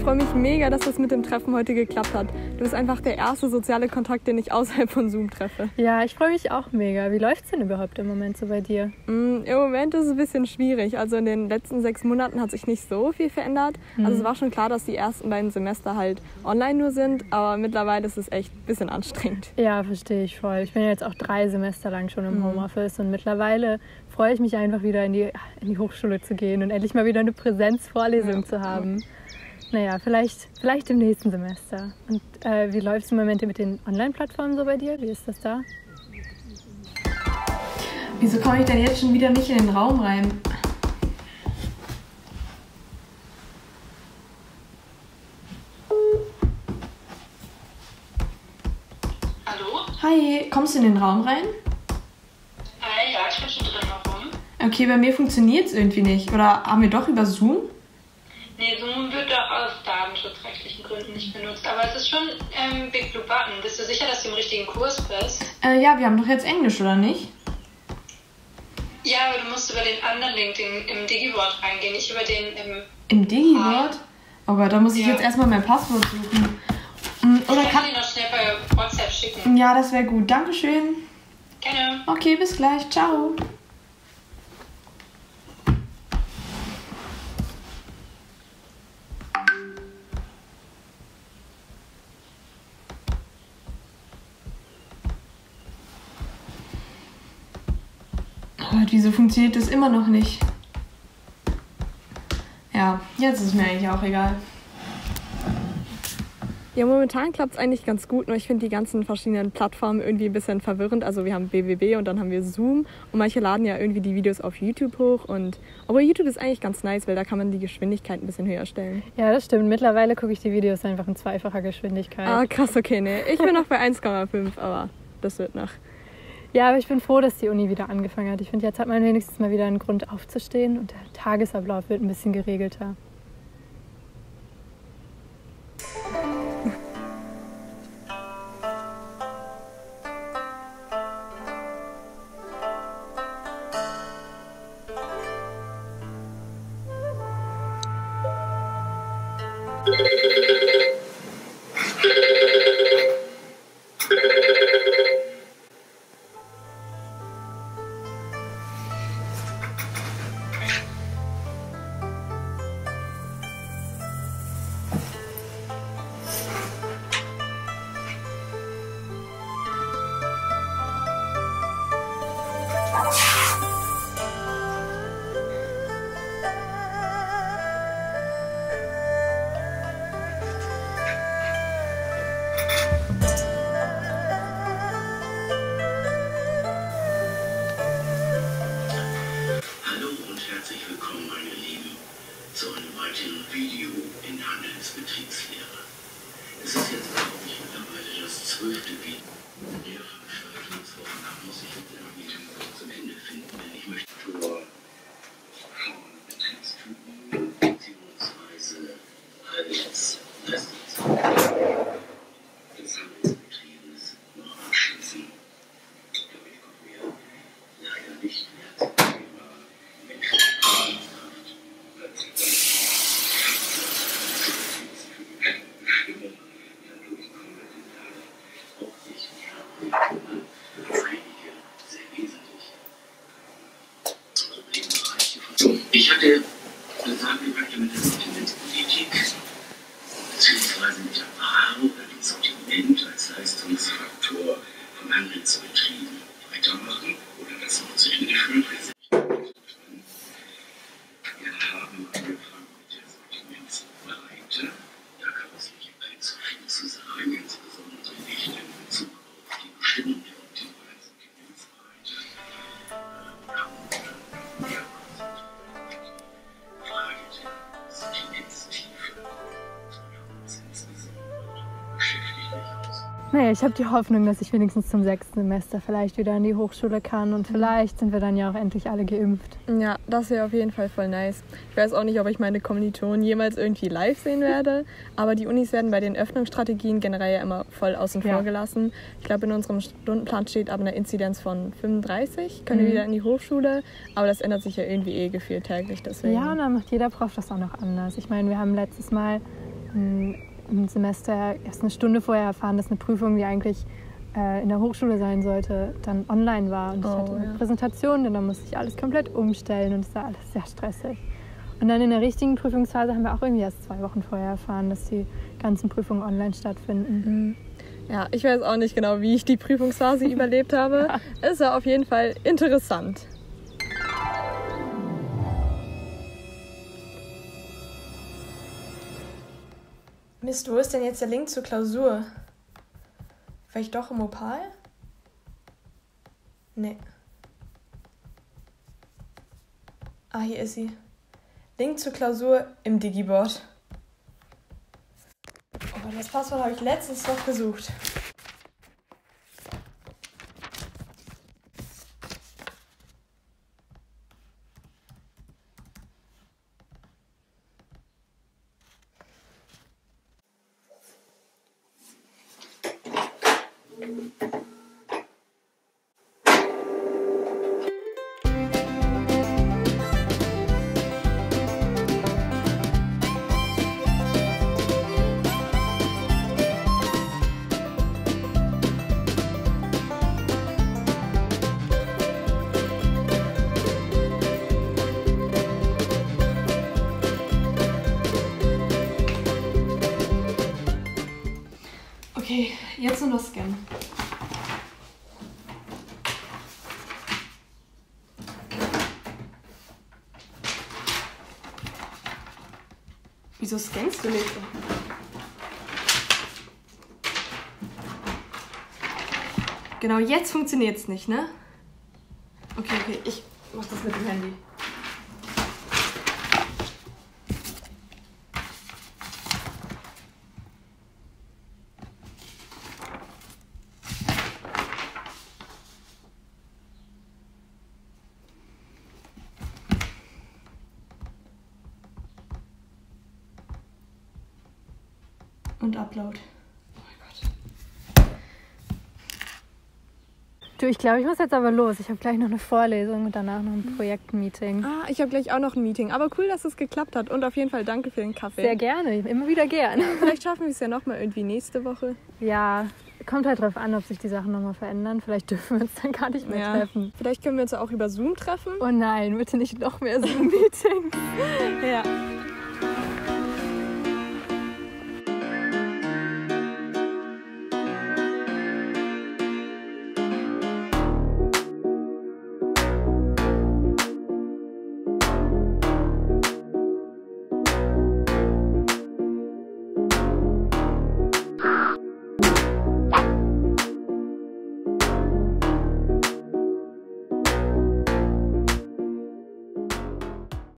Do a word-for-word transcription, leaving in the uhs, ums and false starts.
freue mich mega, dass das mit dem Treffen heute geklappt hat. Du bist einfach der erste soziale Kontakt, den ich außerhalb von Zoom treffe. Ja, ich freue mich auch mega. Wie läuft es denn überhaupt im Moment so bei dir? Mm, Im Moment ist es ein bisschen schwierig. Also in den letzten sechs Monaten hat sich nicht so viel verändert. Mhm. Also es war schon klar, dass die ersten beiden Semester halt online nur sind, aber mittlerweile ist es echt ein bisschen anstrengend. Ja, verstehe ich voll. Ich bin ja jetzt auch drei Semester lang schon im Homeoffice und mittlerweile freue ich mich einfach wieder in die, in die Hochschule zu gehen und endlich mal wieder eine Präsenzvorlesung ja. zu haben. Naja, vielleicht, vielleicht im nächsten Semester. Und äh, wie läuft es im Moment mit den Online-Plattformen so bei dir? Wie ist das da? Wieso komme ich denn jetzt schon wieder nicht in den Raum rein? Hallo? Hi, kommst du in den Raum rein? Hi, ja, ich bin schon drin. Warum? Okay, bei mir funktioniert es irgendwie nicht. Oder haben wir doch über Zoom? Nee, Zoom wird doch aus datenschutzrechtlichen Gründen nicht benutzt. Aber es ist schon ähm, Big Blue Button. Bist du sicher, dass du im richtigen Kurs bist? Äh, ja, wir haben doch jetzt Englisch, oder nicht? Ja, aber du musst über den anderen Link den, im Digiboard reingehen, nicht über den im... Im Digiboard? Oh Gott, da muss ich ja. jetzt erstmal mein Passwort suchen. Oder ich kann dir noch schnell bei WhatsApp schicken. Ja, das wäre gut. Dankeschön. Gerne. Okay, bis gleich. Ciao. Oh, wieso funktioniert das immer noch nicht? Ja, jetzt ist es mir eigentlich auch egal. Ja, momentan klappt es eigentlich ganz gut, nur ich finde die ganzen verschiedenen Plattformen irgendwie ein bisschen verwirrend. Also wir haben B B B und dann haben wir Zoom und manche laden ja irgendwie die Videos auf YouTube hoch. Und aber YouTube ist eigentlich ganz nice, weil da kann man die Geschwindigkeit ein bisschen höher stellen. Ja, das stimmt. Mittlerweile gucke ich die Videos einfach in zweifacher Geschwindigkeit. Ah, krass, okay, ne. Ich bin noch bei eins Komma fünf, aber das wird noch. Ja, aber ich bin froh, dass die Uni wieder angefangen hat. Ich finde, jetzt hat man wenigstens mal wieder einen Grund aufzustehen und der Tagesablauf wird ein bisschen geregelter. Ich hatte gesagt, ich möchte mit der Sortimentspolitik bzw. mit der Ware oder dem Sortiment als Leistungsfaktor von Handelsbetrieben weitermachen oder das noch zu Ende führen. Wir haben angefangen mit der Sortimentsbreite. Da kann es nicht allzu viel zu sagen, insbesondere nicht in Bezug auf die Bestimmung der optimalen Sortimentsbreite. Wir haben mehr Naja, ich habe die Hoffnung, dass ich wenigstens zum sechsten Semester vielleicht wieder an die Hochschule kann und vielleicht sind wir dann ja auch endlich alle geimpft. Ja, das wäre auf jeden Fall voll nice. Ich weiß auch nicht, ob ich meine Kommilitonen jemals irgendwie live sehen werde, aber die Unis werden bei den Öffnungsstrategien generell ja immer voll außen vor Ja. gelassen. Ich glaube, in unserem Stundenplan steht aber eine Inzidenz von fünfunddreißig, können Mhm. wir wieder in die Hochschule, aber das ändert sich ja irgendwie eh gefühlt täglich, deswegen. Ja, und dann macht jeder Prof das auch noch anders. Ich meine, wir haben letztes Mal im Semester erst eine Stunde vorher erfahren, dass eine Prüfung, die eigentlich äh, in der Hochschule sein sollte, dann online war. Und ich Oh, hatte eine ja. Präsentation und dann musste ich alles komplett umstellen und es war alles sehr stressig. Und dann in der richtigen Prüfungsphase haben wir auch irgendwie erst zwei Wochen vorher erfahren, dass die ganzen Prüfungen online stattfinden. Ja, ich weiß auch nicht genau, wie ich die Prüfungsphase überlebt habe. Ja. Es war auf jeden Fall interessant. Mist, wo ist denn jetzt der Link zur Klausur? Vielleicht doch im Opal? Nee. Ah, hier ist sie. Link zur Klausur im Digiboard. Oh, das Passwort habe ich letztens noch gesucht. Okay, jetzt nur noch scannen. Wieso scannst du nicht? Genau, jetzt funktioniert es nicht, ne? Okay, okay, ich mach das mit dem Handy. Und Upload. Oh mein Gott. Du, ich glaube, ich muss jetzt aber los. Ich habe gleich noch eine Vorlesung und danach noch ein Projektmeeting. Ah, ich habe gleich auch noch ein Meeting. Aber cool, dass es geklappt hat. Und auf jeden Fall danke für den Kaffee. Sehr gerne, immer wieder gern. Vielleicht schaffen wir es ja nochmal irgendwie nächste Woche. Ja, kommt halt drauf an, ob sich die Sachen nochmal verändern. Vielleicht dürfen wir uns dann gar nicht mehr Ja. treffen. Vielleicht können wir uns auch über Zoom treffen. Oh nein, bitte nicht noch mehr Zoom-Meetings. Ja.